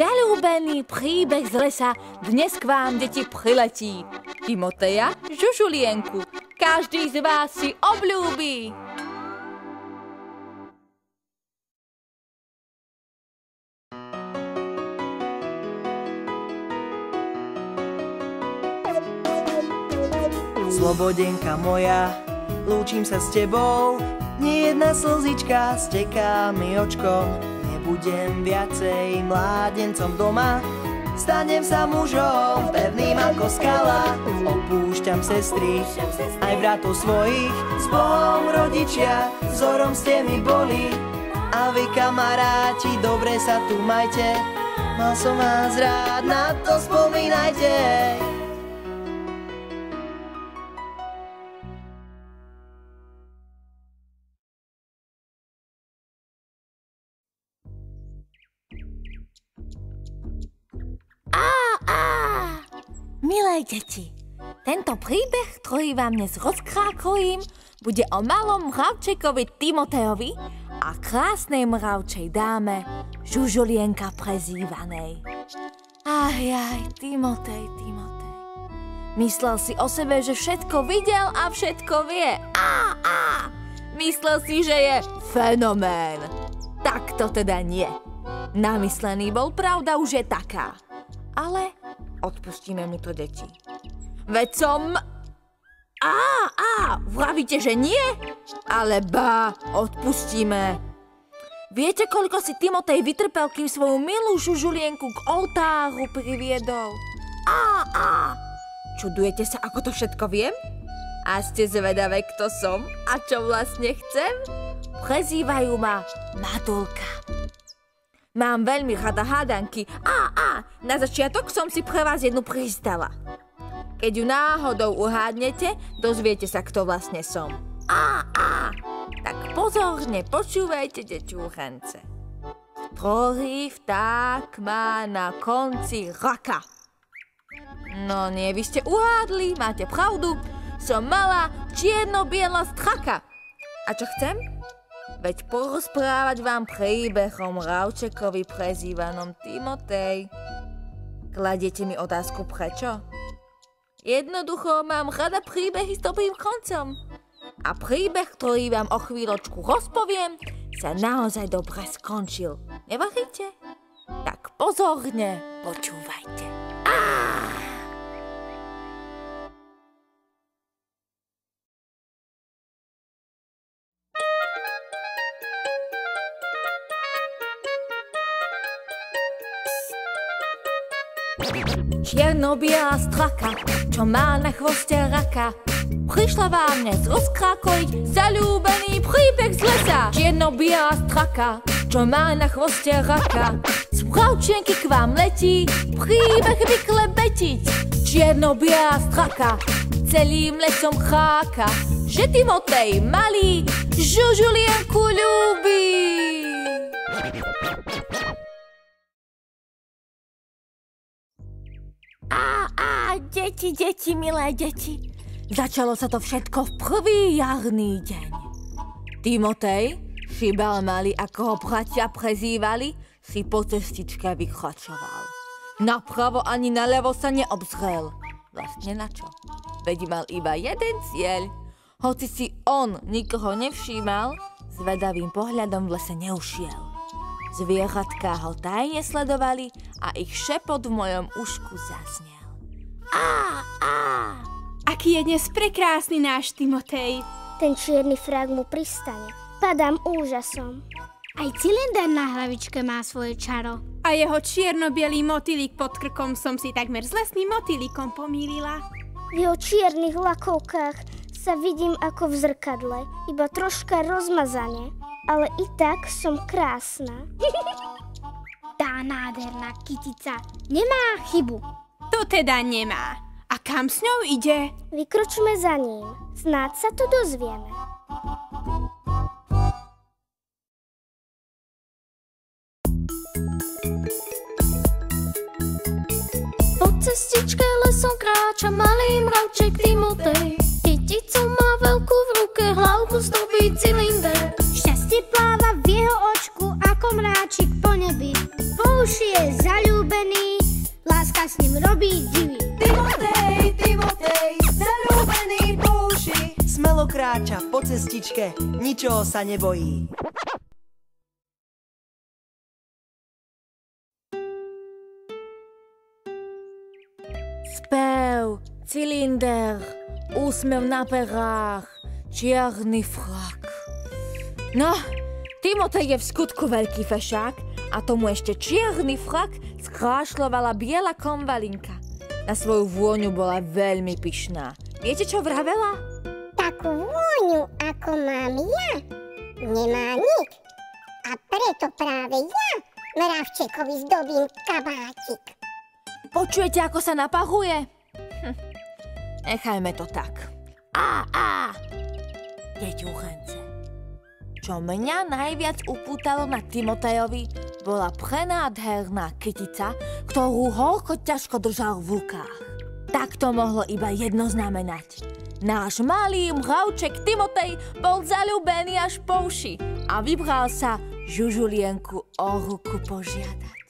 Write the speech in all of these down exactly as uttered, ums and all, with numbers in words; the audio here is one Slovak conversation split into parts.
Zaľúbený príbeh z lesa dnes k vám, deti, priletí. Timoteja, Žužulienku, každý z vás si obľúbi. Slobodenka moja, lúčim sa s tebou, nie jedna slzička steká mi očkom. Nebudem viacej mládencom doma, stanem sa mužom, pevným ako skala. Opúšťam sestry, aj bratov svojich, s Bohom rodičia, vzorom ste mi boli. A vy kamaráti, dobre sa tu majte, mal som vás rád, na to spomínajte. Milé deti, tento príbeh, ktorý vám dnes rozkrákojím, bude o malom mravčekovi Timotejovi a krásnej mravčej dáme Žužulienka prezývanej. Ach jaj, Timotej, Timotej. Myslel si o sebe, že všetko videl a všetko vie. Á, á. Myslel si, že je fenomén. Tak to teda nie. Namyslený bol, pravda už je taká. Ale odpustíme mu to, deti. Veď som... Á, á, vravíte, že nie? Ale bá, odpustíme. Viete, koľko si Timotej vytrpel, kým svoju milú Žužulienku k oltáru priviedol? Á, á. Čudujete sa, ako to všetko viem? A ste zvedavé, kto som a čo vlastne chcem? Prezývajú ma Matulka. Mám veľmi rada hádanky. Á, á, na začiatok som si pre vás jednu pristala. Keď ju náhodou uhádnete, dozviete sa, kto vlastne som. Á, á, tak pozorne počúvajte, deťúchance. Ktorý vták má na konci raka? No nie, vy ste uhádli, máte pravdu. Som malá čierno-biela straka. A čo chcem? Veď porozprávať vám príbeh o mravčekovi prezývanom Timotej. Kladiete mi otázku prečo? Jednoducho mám rada príbehy s dobrým koncom. A príbeh, ktorý vám o chvíľočku rozpoviem, sa naozaj dobre skončil. Nevaríte? Tak pozorne počúvajte. Á! Čierno-biela straka, čo má na chvoste raka, prišla vám dnes rozkrákojiť zaľúbený príbeh z lesa. Čierno-biela straka, čo má na chvoste raka, z mravčienky k vám letí príbeh vyklebetiť. Čierno-biela straka celým lesom cháka, že Timotej malý Žužulienku ľúbi. Á, á, deti, deti, milé deti. Začalo sa to všetko v prvý jarný deň. Timotej, šibal malý, ako ho bratia prezývali, si po cestičke vykračoval. Napravo ani nalevo sa neobzrel. Vlastne na čo? Veď mal iba jeden cieľ. Hoci si on nikoho nevšímal, zvedavým pohľadom v lese neušiel. Zvieratká ho tajne sledovali a ich šepot v mojom ušku zaznel. Á, á! Aký je dnes prekrásny náš Timotej. Ten čierny frak mu pristane. Padám úžasom. Aj cylinder na hlavičke má svoje čaro. A jeho čierno-bielý motýlik pod krkom som si takmer s lesným motýlikom pomýlila. V jeho čiernych lakovkách sa vidím ako v zrkadle, iba troška rozmazane. Ale i tak som krásna. Tá nádherná kytica nemá chybu. To teda nemá. A kam s ňou ide? Vykročme za ním. Snáď sa to dozvieme. Po cestičke lesom kráča malý mravček Timotej. Kyticu má veľkú v ruke, hlavku zdobí cylinder. Šťastie pláva v jeho očku ako mráčik po nebi. Po uši je zaľúbený. cestičke, ničoho sa nebojí. Spev, cylinder, úsmev na perách, čierny frak. No, Timotej je v skutku veľký fešák a tomu ešte čierny frak skrášľovala biela konvalinka. Na svoju vôňu bola veľmi pyšná. Viete, čo vravela? Takú vôňu, ako mám ja, nemá nik. A preto práve ja mravčekovi zdobím kabátik. Počujete, ako sa napahuje? Hm. Nechajme to tak. Á, á! Deťuchence. Čo mňa najviac upútalo na Timotejovi, bola prenádherná kytica, ktorú horko ťažko držal v rukách. Tak to mohlo iba jedno znamenať. Náš malý mravček Timotej bol zaľúbený až po uši a vybral sa Žužulienku o ruku požiadať.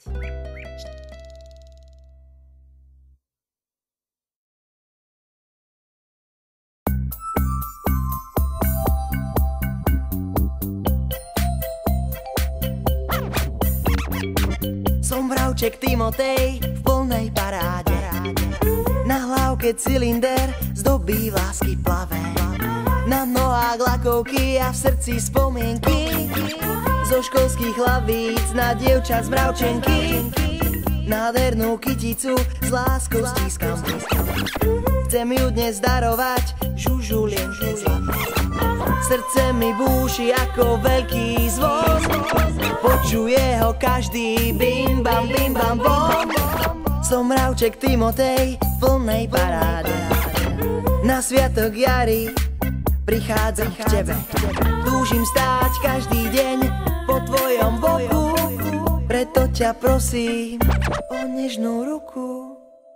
Som mravček Timotej v plnej paráde. Na hlavke cylinder zdobí lásky plavé. Na nohách lakovky a v srdci spomienky. Zo školských hlavíc na dievča z mravčenky. Nádhernú kyticu s láskou stískam. Chcem ju dnes darovať Žužulienku zlatú. Srdce mi búši ako veľký zvon. Počuje ho každý bim bam bim bam bom. Som mravček Timotej v plnej paráde. Na sviatok jary prichádzam k tebe. Túžim stáť každý deň po tvojom boku. Preto ťa prosím o nežnú ruku.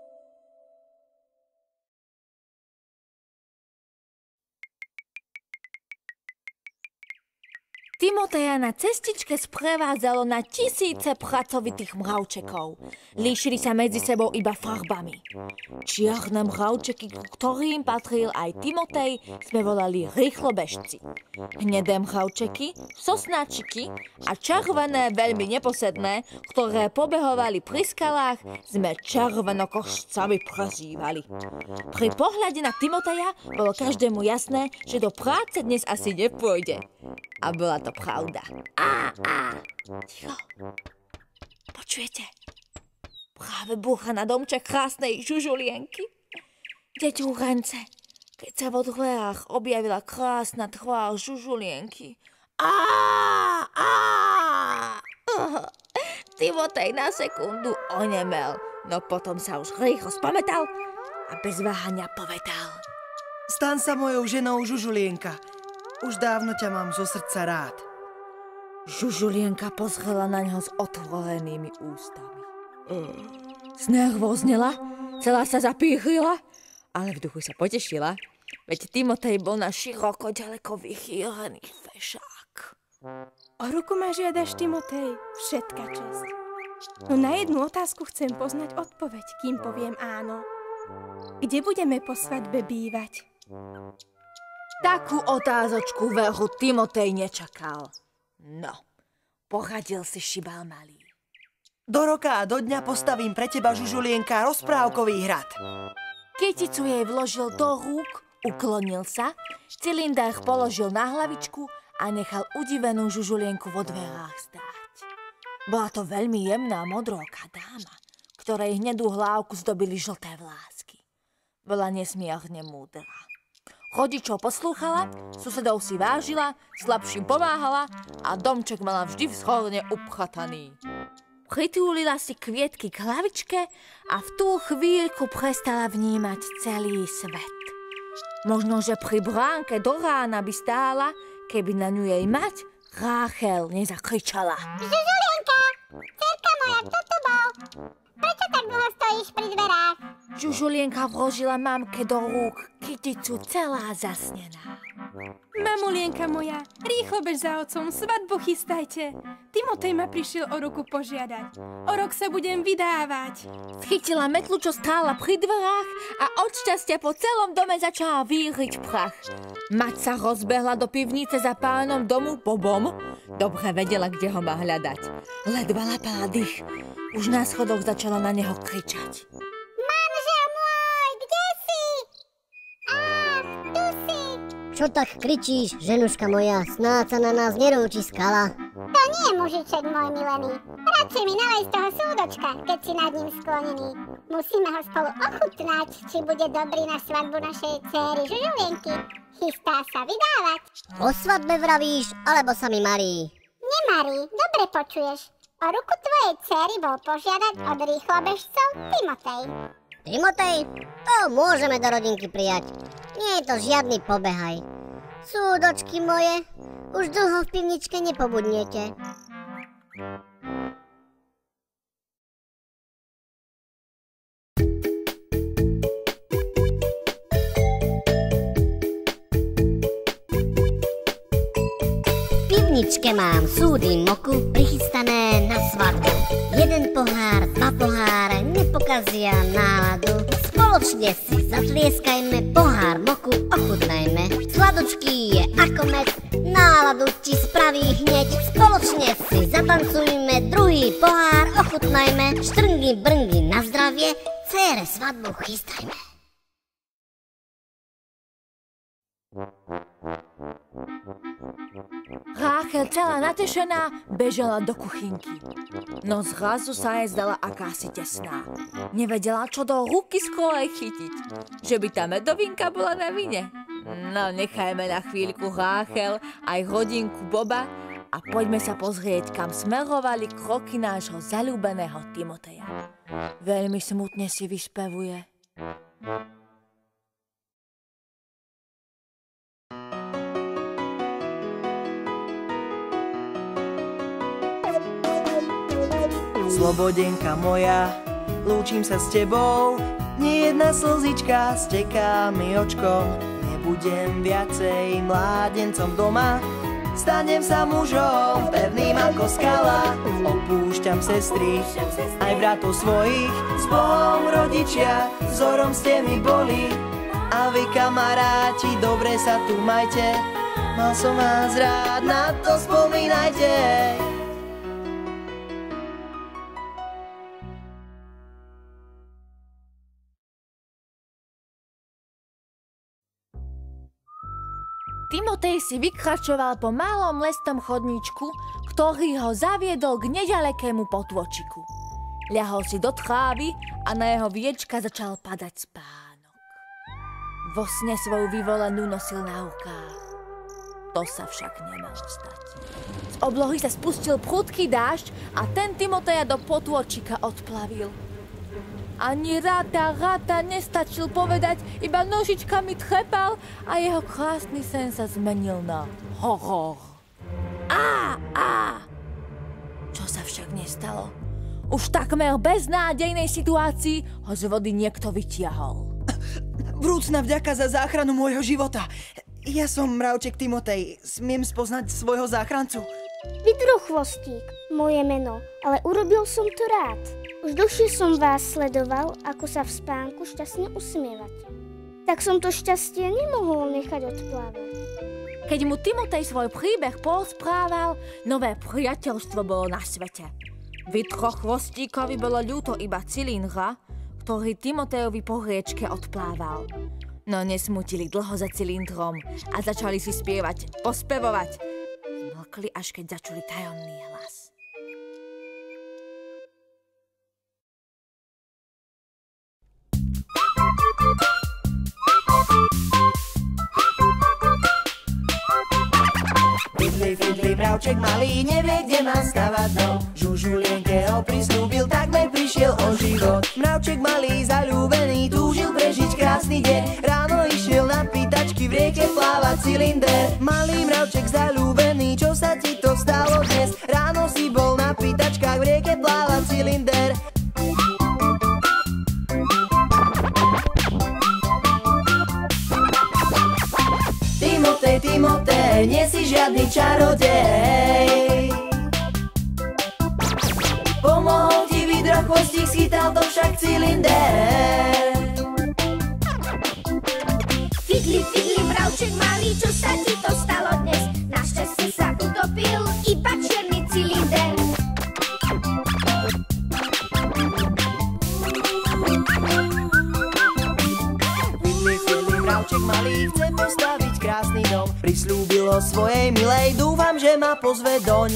Timoteja na cestičke sprevádzalo na tisíce pracovitých mravčekov. Líšili sa medzi sebou iba farbami. Čierne mravčeky, k ktorým patril aj Timotej, sme volali rýchlobežci. Hnedé mravčeky, sosnáčiky a červené, veľmi neposedné, ktoré pobehovali pri skalách, sme červenokošcami prezývali. Pri pohľade na Timoteja bolo každému jasné, že do práce dnes asi nepôjde. A bola to pravda. Á, á, ticho. Počujete? Práve búcha na domček krásnej Žužulienky. Deťúrence, keď sa vo dverách objavila krásna tvár Žužulienky. Á, á. Timotej na sekundu onemel, no potom sa už rýchlo spamätal a bez váhania povedal. Stan sa mojou ženou, Žužulienka. Už dávno ťa mám zo srdca rád. Žužulienka pozrela na ňo s otvorenými ústami. Znervoznela, celá sa zapýchlila, ale v duchu sa potešila, veď Timotej bol na široko ďaleko vychýrený fešák. O ruku ma žiadaš, Timotej, všetka česť. No na jednu otázku chcem poznať odpoveď, kým poviem áno. Kde budeme po svadbe bývať? Takú otázočku veru Timotej nečakal. No, poradil si šibal malý. Do roka a do dňa postavím pre teba, Žužulienka, rozprávkový hrad. Kyticu jej vložil do rúk, uklonil sa, cylinder položil na hlavičku a nechal udivenú Žužulienku vo dverách stáť. Bola to veľmi jemná modróka dáma, ktorej hnedú hlávku zdobili žlté vlásky. Bola nesmierne múdra. Rodičov poslúchala, susedov si vážila, slabším pomáhala a domček mala vždy vzhorne upchataný. Pritúlila si kvietky k hlavičke a v tú chvíľku prestala vnímať celý svet. Možno, že pri bránke do rána by stála, keby na ňu jej mať Ráchel nezakričala. Žužulienka, dcerka moja, kto tu bol? Prečo tak dlho stojíš pri dverách? Žužulienka vložila mamke do rúk kyticu celá zasnená. Mamulienka moja, rýchlo bež za otcom, svadbu chystajte. Timotej ma prišiel o ruku požiadať. O rok sa budem vydávať. Chytila metlu, čo stála pri dverách a od šťastia po celom dome začala víriť prach. Mať sa rozbehla do pivnice za pánom domu Bobom. Dobre vedela, kde ho má hľadať. Ledva lapala dých. Už na schodoch začala na neho kričať. Manžel môj, kde si? Ach, tu si. Čo tak kričíš, ženuška moja? Snáď sa na nás nerúči skala. To nie je mužiček, môj milený. Radšej mi nalej z toho súdočka, keď si nad ním sklonený. Musíme ho spolu ochutnať, či bude dobrý na svadbu našej céry Žužulienky. Chystá sa vydávať. O svadbe vravíš, alebo sa mi marí? Nemarí, dobre počuješ. O ruku tvojej céry bol požiadať od rýchlobežcov Timotej. Timotej? To môžeme do rodinky prijať. Nie je to žiadny pobehaj. Súdočky moje, už dlho v pivničke nepobudnete. V pivničke mám súdy moku prichystané na svadbu. Jeden pohár, dva poháre nepokazia náladu. Spoločne si zatlieskajme, pohár moku ochutnajme. Sladočký je ako med, náladu ti spraví hneď. Spoločne si zatancujme, druhý pohár ochutnajme. Štrngy brngy na zdravie, cére svadbu chystajme. Ráchel celá natešená bežala do kuchynky. No zrazu sa jej zdala akási tesná. Nevedela, čo do ruky z kolej chytiť. Že by tá medovinka bola na vine. No nechajme na chvíľku Ráchel aj rodinku Boba a poďme sa pozrieť, kam smerovali kroky nášho zaľúbeného Timoteja. Veľmi smutne si vyspevuje. Slobodenka moja, lúčim sa s tebou, nie jedna slzička steká mi očkom. Nebudem viacej mládencom doma, stanem sa mužom, pevným ako skala. Opúšťam sestry, aj bratov svojich, s Bohom rodičia, vzorom ste mi boli. A vy kamaráti, dobre sa tu majte, mal som vás rád, na to spomínajte. Timotej si vykračoval po malom lesnom chodníčku, ktorý ho zaviedol k nedalekému potôčiku. Ľahol si do trávy a na jeho viečka začal padať spánok. Vo sne svoju vyvolenú nosil na rukách. To sa však nemalo stať. Z oblohy sa spustil prudký dážď a ten Timoteja do potôčika odplavil. Ani ráta, ráta nestačil povedať, iba nožičkami trepal a jeho krásny sen sa zmenil na horor. Á, á! Čo sa však nestalo? Už takmer bez nádejnej situácii ho z vody niekto vytiahol. Vrúcna vďaka za záchranu môjho života. Ja som mravček Timotej. Smiem spoznať svojho záchrancu? Vidrochvostík, moje meno, ale urobil som to rád. Už dlhšie som vás sledoval, ako sa v spánku šťastne usmievate. Tak som to šťastie nemohol nechať odplávať. Keď mu Timotej svoj príbeh porozprával, nové priateľstvo bolo na svete. Vidrochvostíkovi bolo ľúto iba cylindra, ktorý Timotejovi po riečke odplával. No nesmutili dlho za cylindrom a začali si spievať, pospevovať. Zmlkli, až keď začuli tajomný hlas. Fidli, fidli, mravček malý, nevie, kde má stavať dom. Žužulienke ho prislúbil, takmer prišiel o život. Mravček malý, zaľúbený, túžil prežiť krásny deň. Ráno išiel na pýtačky, v rieke pláva cylinder. Malý mravček zaľúbený, čo sa ti to stalo dnes? Ráno si bol na pýtačkách, v rieke pláva cylinder. Timotej, Timotej, Schytal to však cylinder. Fidli, fidli, mravček malý, čo sa ti to stalo dnes? Našťastie sa utopil iba čierny cylinder. Fidli, fidli, mravček malý chce postaviť krásny dom. Prisľúbilo svojej milej, dúfam, že ma pozve doň.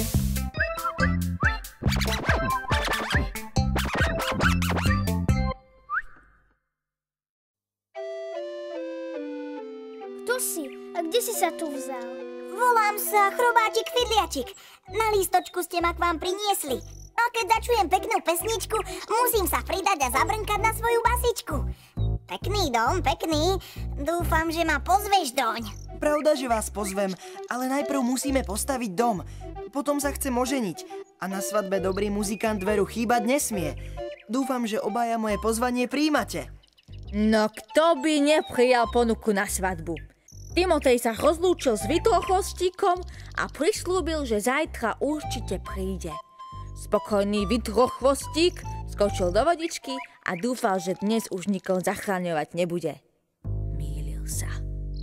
Kto si? A kde si sa tu vzal? Volám sa Chrobáčik Fidliačik. Na lístočku ste ma k vám priniesli. A keď začujem peknú pesničku, musím sa pridať a zabrnkať na svoju basičku. Pekný dom, pekný. Dúfam, že ma pozveš doň. Pravda, že vás pozvem, ale najprv musíme postaviť dom. Potom sa chcem oženiť a na svadbe dobrý muzikant veru chýbať nesmie. Dúfam, že obaja moje pozvanie príjmate. No kto by neprijal ponuku na svadbu? Timotej sa rozlúčil s Vitrochvostíkom a prislúbil, že zajtra určite príde. Spokojný Vitrochvostík skočil do vodičky a dúfal, že dnes už nikoho zachraňovať nebude. Mýlil sa.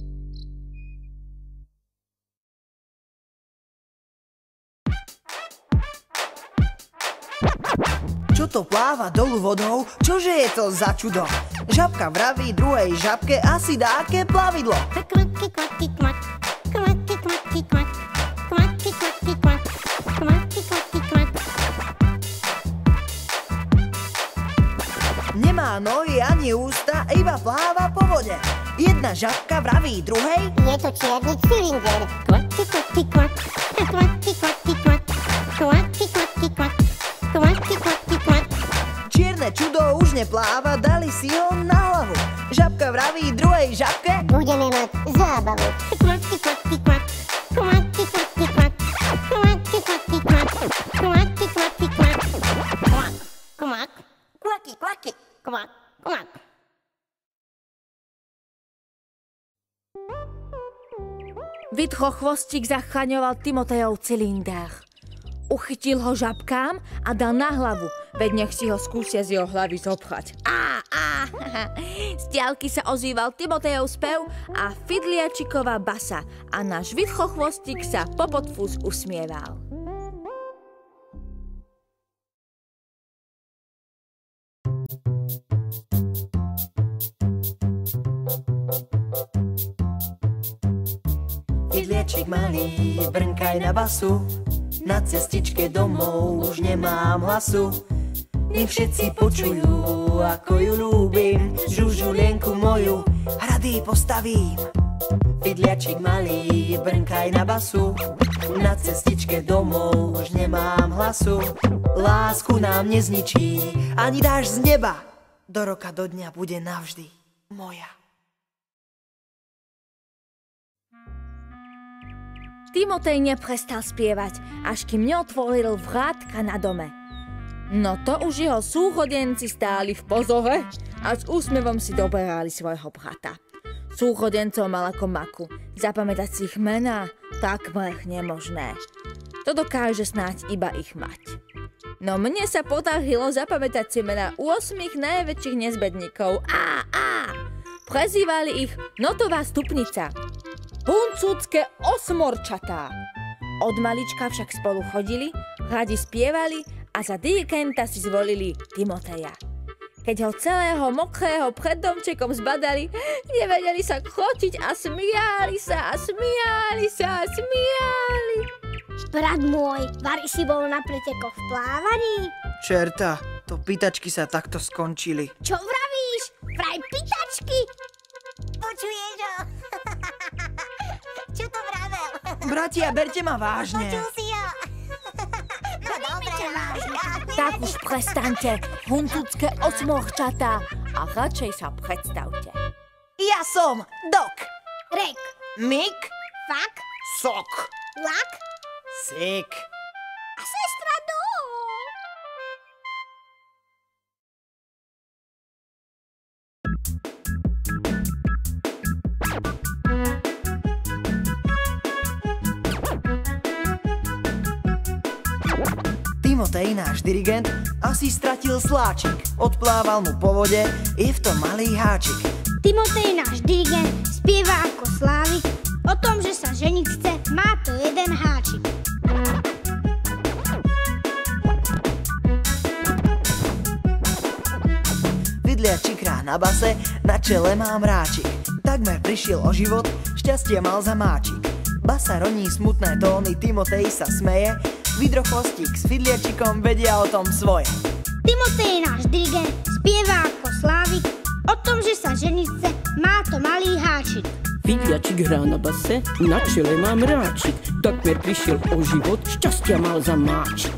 Čo to pláva dolu vodou? Čože je to za čudo? Žabka vraví druhej žabke asi dáke plavidlo. Kvaky, kvaky, kvak. Kvaky, kvaky, kvak. Kvaky, kvaky, kvak. Kvaky, kvaky, kvak. Nemá nohy ani ústa, iba pláva po vode. Jedna žabka vraví druhej: Je to čierny cylinder. Kvaky, kvaky, kvak. Kvaky, kvaky, kvak. Kvaky, kvaky, kvak. Kvaky, kvaky, kvak. Čierne čudo už nepláva, dali si ho na hlavu. Žabka vraví druhej žabke: Budeme mať zábavu. Kvaky, kvaky, kvak. Kvaky, kvaky, kvak. Kvaky, kvaky, kvak. Kvaky, kvaky, kvak. Kvak, kvak. Kvaky, kvaky. Kvak, kvak. Vitrochvostík zachraňoval Timotejov cylinder. Uchytil ho žabkám a dal na hlavu, veď nech si ho skúsia z jeho hlavy zobrať. Á, á, z diaľky sa ozýval Timotejov spev a Fidliačiková basa a náš Vitrochvostík sa popodfús usmieval. Fidliačik malý, brnkaj na basu. Na cestičke domov už nemám hlasu. Nech všetci počujú, ako ju ľúbim. Žužulienku moju hrady postavím. Fidliačik malý, brnkaj na basu. Na cestičke domov už nemám hlasu. Lásku nám nezničí ani dáš z neba. Do roka, do dňa bude navždy moja. Timotej neprestal spievať, až kým neotvoril vrátka na dome. No to už jeho súchodenci stáli v pozore a s úsmevom si doberali svojho brata. Súchodencov mal ako maku, zapamätať si ich mená takmer nemožné. To dokáže snáď iba ich mať. No mne sa podarilo zapamätať si mená ôsmich najväčších nezbedníkov. Á, á! Prezývali ich Notová stupnica. Huncúcke osmorčatá. Od malička však spolu chodili, radi spievali a za dirigenta si zvolili Timoteja. Keď ho celého mokrého pred domčekom zbadali, nevedeli sa krotiť a smiali sa a smiali sa a smiali. Brat môj, vari si bol na pretekoch v plávaní? Čerta, to pýtačky sa takto skončili. Čo vravíš? Vraj pýtačky? Počuješ ho? Čo to vravel? Bratia, berte ma vážne. Počul si ho? No dobre, Tak už prestaňte, huncúcke osmorčatá, a radšej sa predstavte. Ja som Dok. Rek, Mik. fak, Sok. lak Sik. a sestra Do. Timotej, náš dirigent, asi stratil sláčik. Odplával mu po vode, je v tom malý háčik. Timotej, náš dirigent, spieva ako Slávik. O tom, že sa ženiť chce, má to jeden háčik. Vidliačik hrá na base, na čele má mráčik. Takmer prišiel o život, šťastie mal za máčik. Basa roní smutné tóny, Timotej sa smeje. Vidrochostík s fidliačikom vedia o tom svoje. Timotej, náš dirigent, spieva ako Slávik. O tom, že sa ženiť chce, má to malý háčik. Fidliačik hrá na base, na čele má mráčik. Takmer prišiel o život, šťastia mal za máčik.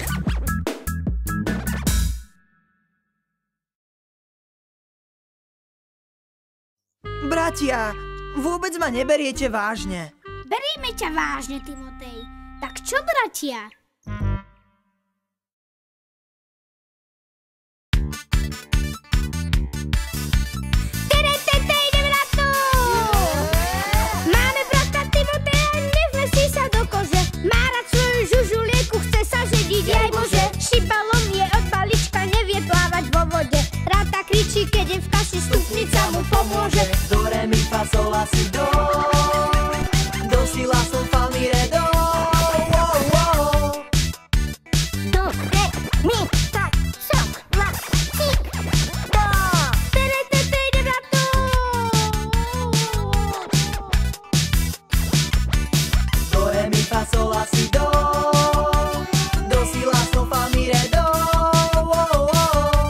Bratia, vôbec ma neberiete vážne. Berieme ťa vážne, Timotej. Tak čo, bratia? Teretetej, ideme na to! Máme brata Timoteja, nevmestí sa do kože. Má rád svoju žužulieku, chce sa ženiť aj Bože. Šibalom je od palička, nevie plávať vo vode. Ráta kričí, keď je v kaši, stupnica mu pomôže. Do, re, mi, fa, sol, la, si, do. Do, si, la, sol, fa, mi, re, do. Wow, wow. Do, re, mi, fa, sol, la, si, do. Teretetej, idem na to! Do, re, mi, fa, sol, la, si, do. Do, si, la, sol, fa, mi, re, do. Wow, wow.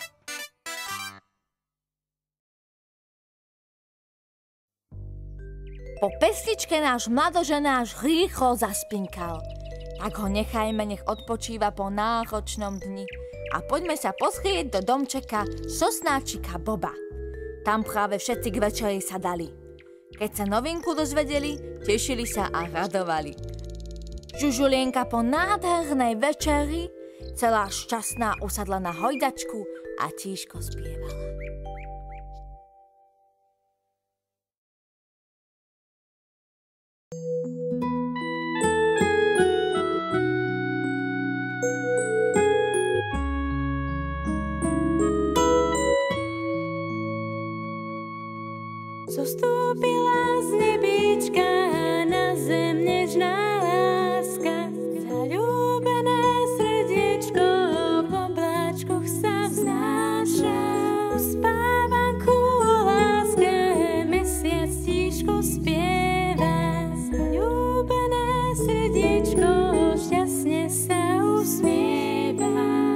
Po pesničke náš mladoženáš rýchlo zaspinkal. Tak ho nechajme, nech odpočíva po náročnom dni. A poďme sa pozrieť do domčeka sosnáčika Boba. Tam práve všetci k večeri sa dali. Keď sa novinku dozvedeli, tešili sa a radovali. Žužulienka po nádhernej večeri celá šťastná usadla na hojdačku a tížko spievala. Zostúpila z nebíčka na zem nežná láska. Zaľúbené srdiečko v obláčkoch sa vznáša. Uspávanku o láske mesiac tížko spieva. Zaľúbené srdiečko šťastne sa usmieva.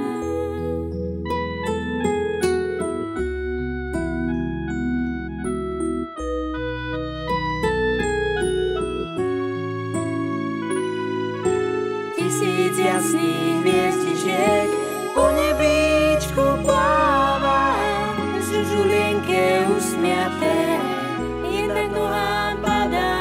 Tisíc jasných hviezdičiek po nebíčku pláva, žužulienke usmiaté, jedna k nohám padá.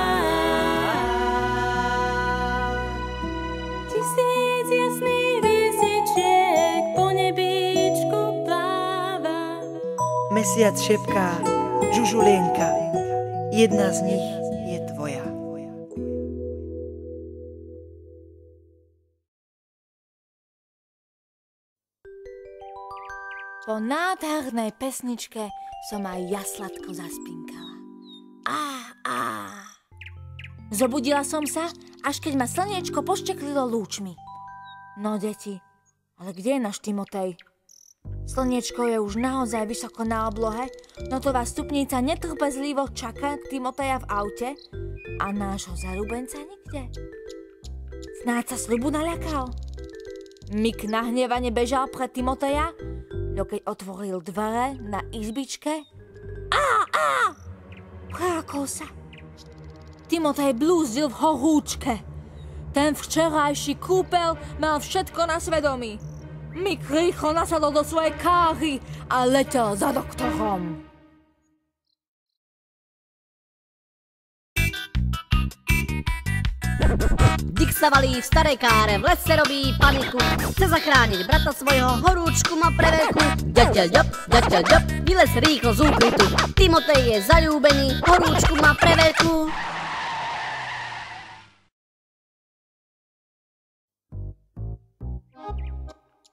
Tisíc jasných hviezdičiek po nebíčku pláva. Mesiac šepká, žužulienka, jedna z nich je tvoja. Po nádhernej pesničke som aj ja sladko zaspinkala. Á, á. Zobudila som sa, až keď ma slniečko pošteklilo lúčmi. No, deti, ale kde je náš Timotej? Slniečko je už naozaj vysoko na oblohe, no to vás stupnica netrpezlivo čaká Timoteja v aute a nášho zarúbenca nikde. Snáď sa sľubu naľakal. Mik nahnevane bežal pred Timoteja, no keď otvoril dvere na izbičke, á, á, prákol sa. Timotej blúzdil v horúčke. Ten včerajší kúpel mal všetko na svedomí. Mik rýchlo nasadol do svojej káry a letel za doktorom. Dick sa valí v starej káre, v lese robí paniku. Chce zachrániť brata svojho, horúčku má preveľkú. Ďateľ ďop, ďateľ ďop, vylez rýchlo z úkrytu. Timotej je zaľúbený, horúčku má preveľkú.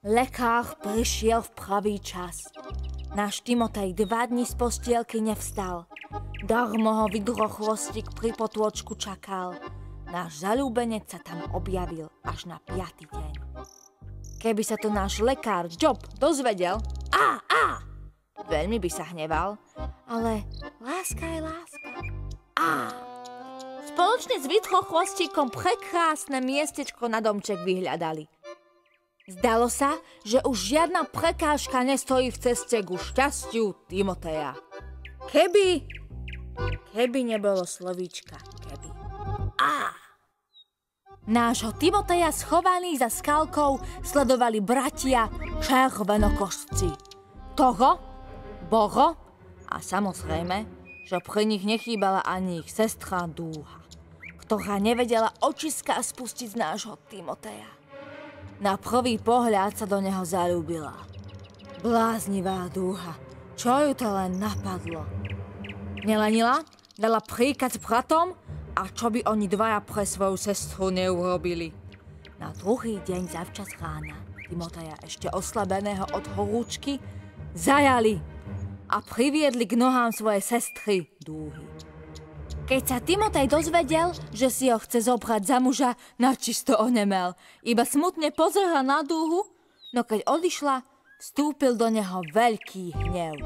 Lekár prišiel v pravý čas. Náš Timotej dva dni z postielky nevstal. Darmo ho vydrochvostík pri potôčku čakal. Náš zaľúbenec sa tam objavil až na piaty deň. Keby sa to náš lekár Job dozvedel, á, á, veľmi by sa hneval, ale láska je láska. Á, spoločne s vydrochvostíkom prekrásne miestečko na domček vyhľadali. Zdalo sa, že už žiadna prekážka nestojí v ceste ku šťastiu Timoteja. Keby, keby nebolo slovíčka keby. Á! Nášho Timoteja schovaný za skalkou sledovali bratia červenokošci. Toho, Boho a samozrejme, že pri nich nechýbala ani ich sestra Dúha, ktorá nevedela očiska spustiť z nášho Timoteja. Na prvý pohľad sa do neho zaľúbila. Bláznivá Dúha, čo ju to len napadlo. Nelenila, dala príkaz bratom a čo by oni dvaja pre svoju sestru neurobili. Na druhý deň zavčas rána Timoteja ešte oslabeného od horúčky zajali a priviedli k nohám svojej sestry Dúhy. Keď sa Timotej dozvedel, že si ho chce zobrať za muža, načisto onemel. Iba smutne pozeral na Dúhu, no keď odišla, vstúpil do neho veľký hnev.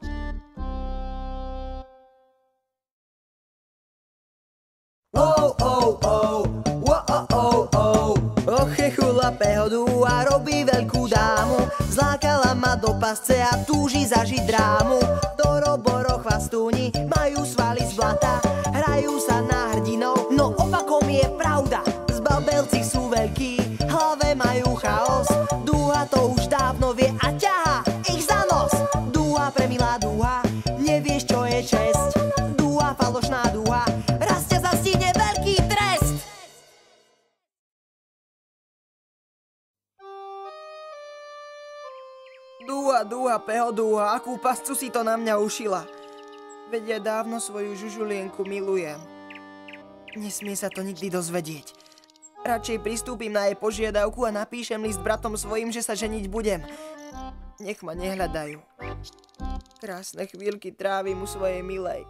Oh, oh, oh, oh, oh, oh, oh. Oche chulapého Dúha robí veľkú dámu. Zlákala ma do pasce a túži zažiť drámu. Doroboro chvastúni majú svaly z blata. Hrajú sa na hrdinov, no opakom je pravda. Zbabelci sú veľkí, hlave majú chaos. Dúha to už dávno vie a ťahá ich za nos. Dúha premilá Dúha, nevieš čo je česť. Dúha falošná Dúha, raz ťa zastihne veľký trest. Dúha, Dúha, peho Dúha, akú pascu si to na mňa ušila. Veď ja dávno svoju žužulienku milujem. Nesmie sa to nikdy dozvedieť. Radšej pristúpim na jej požiadavku a napíšem list bratom svojim, že sa ženiť budem. Nech ma nehľadajú. Krásne chvíľky trávim u svojej milej.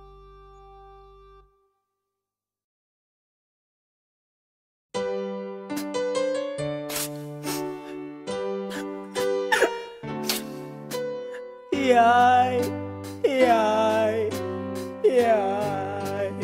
Jaj, jaj, jaj.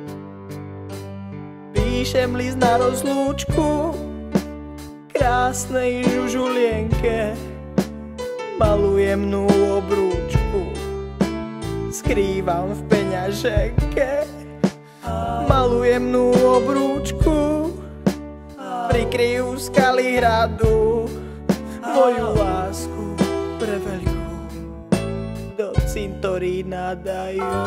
Píšem list na rozlúčku krásnej žužulienke. Malujemnú obrúčku skrývam v peňaženke. Malujemnú obrúčku prikryjú skaly hradu. Moju lásku pre veľkú do cintorína dajú.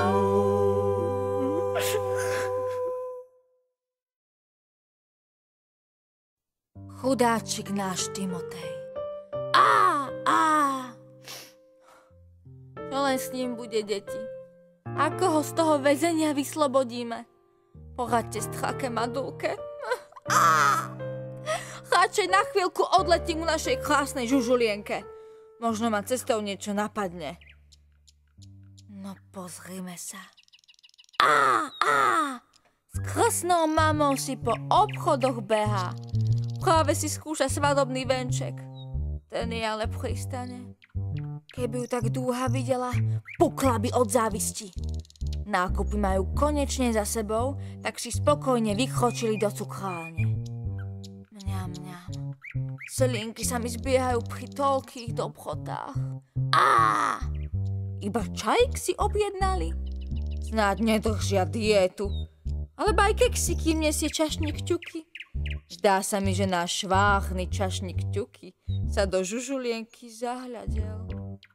Chudáčik náš Timotej. Á, á. Čo len s ním bude, deti? Ako ho z toho väzenia vyslobodíme? Poradte strake Madulke. Á. Radšej na chvíľku odletím u našej krásnej žužulienke. Možno ma cestou niečo napadne. No pozrime sa. Á, á. S krásnou mamou si po obchodoch behá. Práve si skúša svadobný venček. Ten je ale pristane. Keby ju tak Dúha videla, pukla by od závisti. Nákupy majú konečne za sebou, tak si spokojne vykročili do cukrálne. Mňam, mňam. Slinky sa mi zbiehajú pri toľkých dobrotách. Á! Iba čajk si objednali? Snáď nedržia diétu. Alebo aj keksy, kým nesie čašník ťuky. Zdá sa mi, že náš šváchny čašník ťuky sa do žužulienky zahľadel.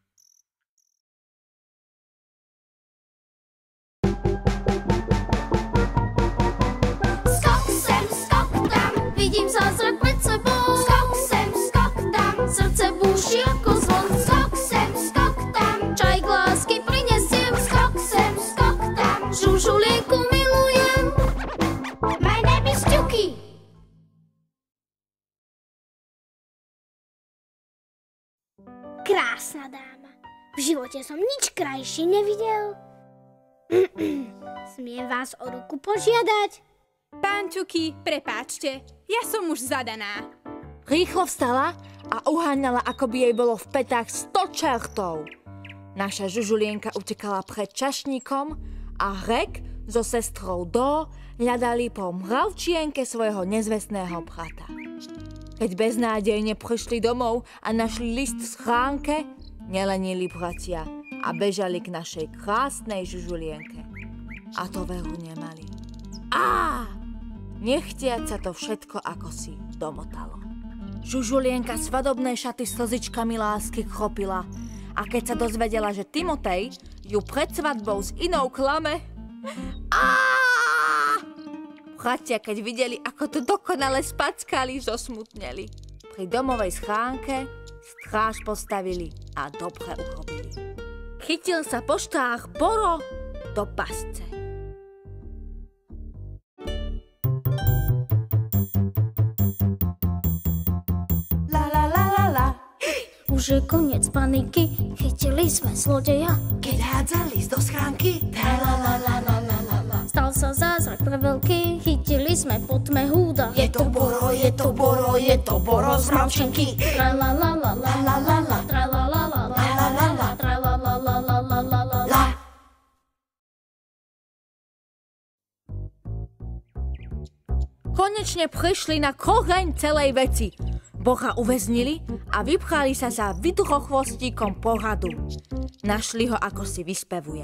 Skok sem, skok tam, vidím zázrak pred sebou. Skok sem, skok tam, srdce búši ako zvon. Skok sem, skok tam, čaj lásky prinesiem. Skok sem, skok tam, žužulienku milujem. My name is Ťuky. Krásna dáma. V živote som nič krajšie nevidel. Smiem vás o ruku požiadať? Pán Čuky, prepáčte, ja som už zadaná. Rýchlo vstala a uháňala, ako by jej bolo v petách sto čertov. Naša žužulienka utekala pred čašníkom a Hrek so sestrou Do hľadali po mravčienke svojho nezvestného brata. Keď beznádejne prišli domov a našli list v schránke, nelenili bratia a bežali k našej krásnej žužulienke. A to veru nemali. Á! Nechtiac sa to všetko ako si domotalo. Žužulienka svadobné šaty slzičkami lásky chopila a keď sa dozvedela, že Timotej ju pred svadbou s inou klame, á! Bratia, keď videli, ako to dokonale spackali, zosmutneli. Pri domovej schránke stráž postavili a dobre uchopili. Chytil sa poštách Boro do pasce. La la la la la. Už je koniec paniky, chytili sme zlodeja. Keď hádzali do schránky, la la la la la la la la. Stal sa zázrak pre veľký, chytili sme po tme húda. Je to Boro, je to Boro, je to Boro z mravčenky. Tra la la la la la la la, tra la la la la la la la, tra la la la la la la la la. Konečne prišli na koreň celej veci. Boha uväznili a vypchali sa za vidrochvostíkom po hradu. Našli ho, ako si vyspevuje.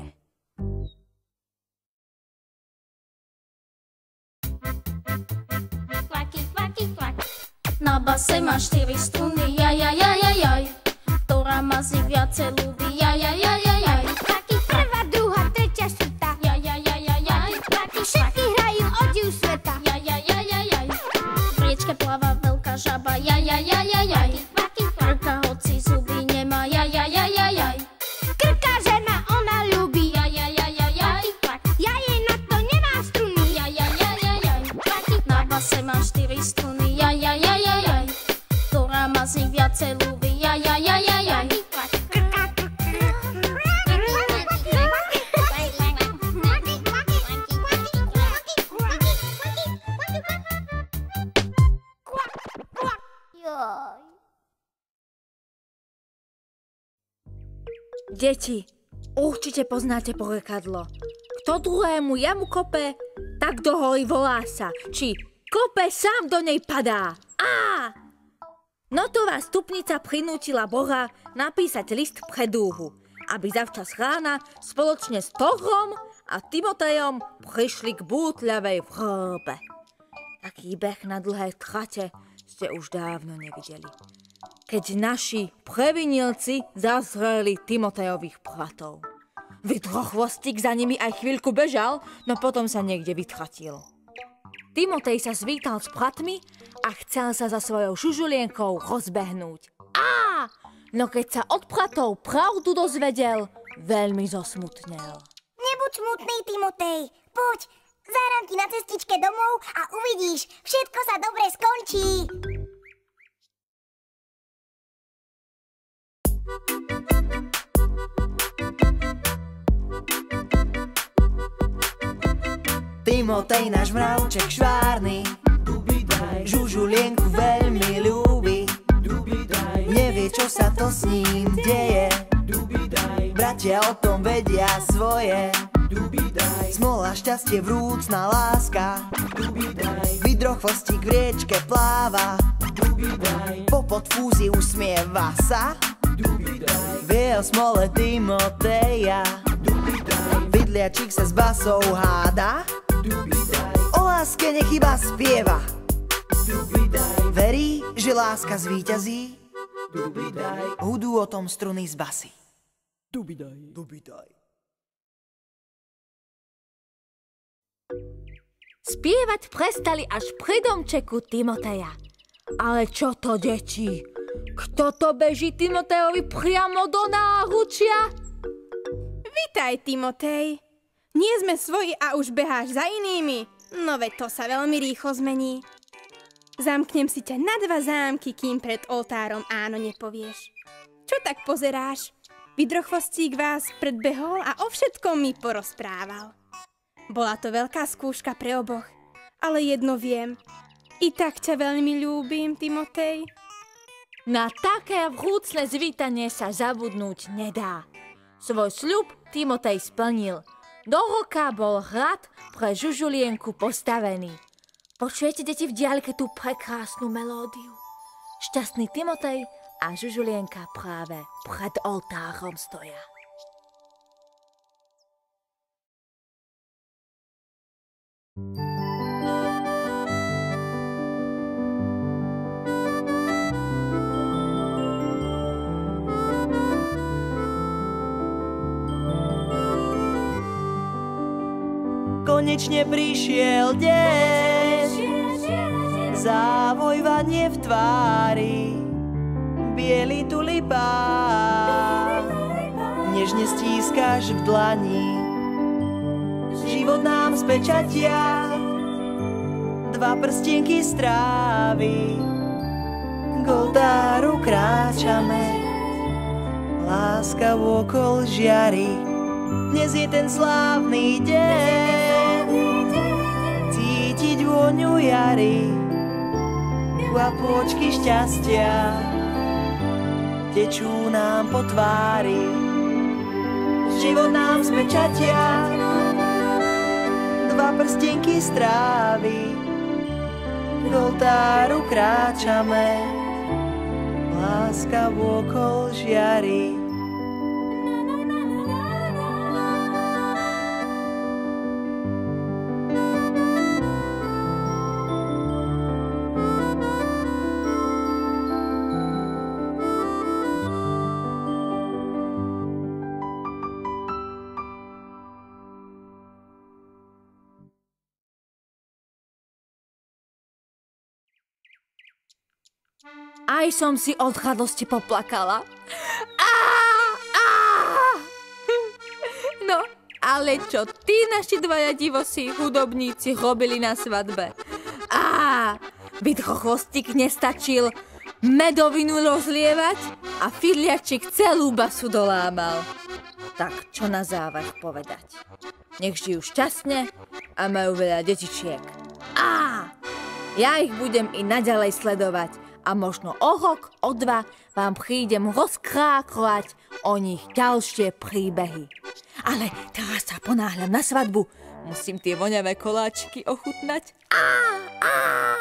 Na base má štyri struny, jaj, jaj, jaj, jaj, jaj. Ktorá má si viacej ľudí, jaj, jaj, jaj, jaj, jaj. Prvá, druhá, tretia, štvrtá. Jaj, jaj, jaj, jaj, jaj. Všetky hrajú o div sveta. Jaj, jaj, jaj, jaj, jaj. V riečke pláva veľká žaba, jaj, jaj, jaj, jaj, jaj. Krka, hoci zuby nemá, jaj, jaj, jaj, jaj, jaj. Krká žena, ona ľúbi. Jaj, jaj, jaj, jaj, jaj. Ja jej na to nemám struny. Jaj, jaj, jaj, jaj, jaj. Na base má štyri struny, jaj, jaj, jaj, jaj, jaj. Ktorá má z nich viacej ľúbi, jaj, jaj, jaj, jaj, jaj. Deti, určite poznáte porekadlo. Kto druhému jamu kope, tak do hory volá sa. Či kope, sám do nej padá. Á! No to vás stupnica prinútila Boha napísať list pre dúhu, aby zavčas rána spoločne s Tohrom a Timotejom prišli k bútľavej vrbe. Taký beh na dlhé trate ste už dávno nevideli. Keď naši previnilci zazreli Timotejových bratov. Vidrochvostík za nimi aj chvíľku bežal, no potom sa niekde vytratil. Timotej sa zvítal s bratmi a chcel sa za svojou žužulienkou rozbehnúť. Á! No keď sa od bratov pravdu dozvedel, veľmi zosmutnel. Nebuď smutný, Timotej. Poď, zahrám ti na cestičke domov a uvidíš, všetko sa dobre skončí. Timotej, náš mravček švárny, žužulienku veľmi ľúbi. Nevie, čo sa to s ním deje, bratia o tom vedia svoje. Smola, šťastie, vrúcna láska, vidrochvostík v riečke pláva. Popod fúzi usmieva sa, v jeho smole Timoteja. Vidliačik sa s basou háda, o láske nechyba spieva. Verí, že láska zvíťazí, hudú o tom struny z basy. Dubidaj, dubidaj. Spievať prestali až pri domčeku Timoteja. Ale čo to, deti? Kto to beží Timotejovi priamo do náručia? Vitaj, Timotej. Nie sme svoji a už beháš za inými. No veď to sa veľmi rýchlo zmení. Zamknem si ťa na dva zámky, kým pred oltárom áno nepovieš. Čo tak pozeráš? Vidrochvostík vás predbehol a o všetkom mi porozprával. Bola to veľká skúška pre oboch, ale jedno viem. I tak ťa veľmi ľúbim, Timotej. Na také vrúcne zvítanie sa zabudnúť nedá. Svoj sľub Timotej splnil. Do roka bol hrad pre žužulienku postavený. Počujete, deti, v diaľke tú prekrásnu melódiu? Šťastný Timotej a žužulienka práve pred oltárom stoja. Konečne prišiel deň, závojvanie v tvári, biely tulipán, nežne stískaš v dlani. Život nám spečatia, dva prstienky strávy, k oltáru kráčame, láska vôkol žiari. Dnes je ten slávny deň, cítiť vôňu jary, kvapôčky šťastia tečú nám po tvári. Život nám spečatia, dva prstienky strávy, k oltáru kráčame, láska vôkol žiari. Aj som si od radosti poplakala. Á, á. No, ale čo tí naši dvaja divosi hudobníci robili na svadbe? Á, vidrochvostík nestačil medovinu rozlievať a fidliačik celú basu dolámal. Tak čo na záver povedať? Nech žijú šťastne a majú veľa detičiek. Á, ja ich budem i naďalej sledovať. A možno o rok, o dva vám prídem rozkrákovať o nich ďalšie príbehy. Ale teraz sa ponáhľam na svadbu. Musím tie voňavé koláčiky ochutnať. Á, á.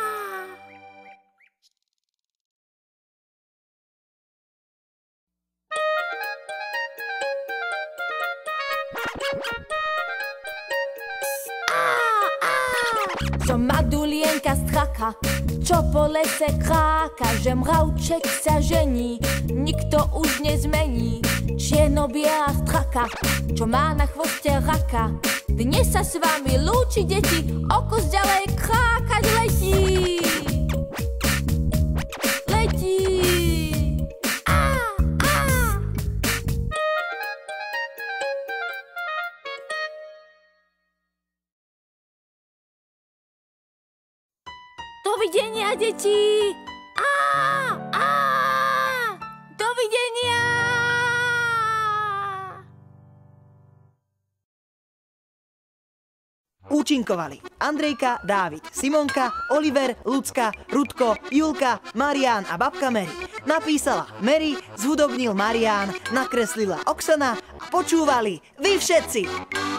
Som Madulienka straka, čo po lese kráka, že mravček sa žení, nikto už nezmení. Čierno-biela straka, čo má na chvoste raka, dnes sa s vami lúči, deti, oko zďalej krákať letí. Letí. Á, á. Dovidenia, deti! Á, á! Dovidenia! Účinkovali Andrejka, Dávid, Simonka, Oliver, Lucka, Rudko, Julka, Marián a babka Mary. Napísala Mary, zhudobnil Marián, nakreslila Oksana a počúvali vy všetci.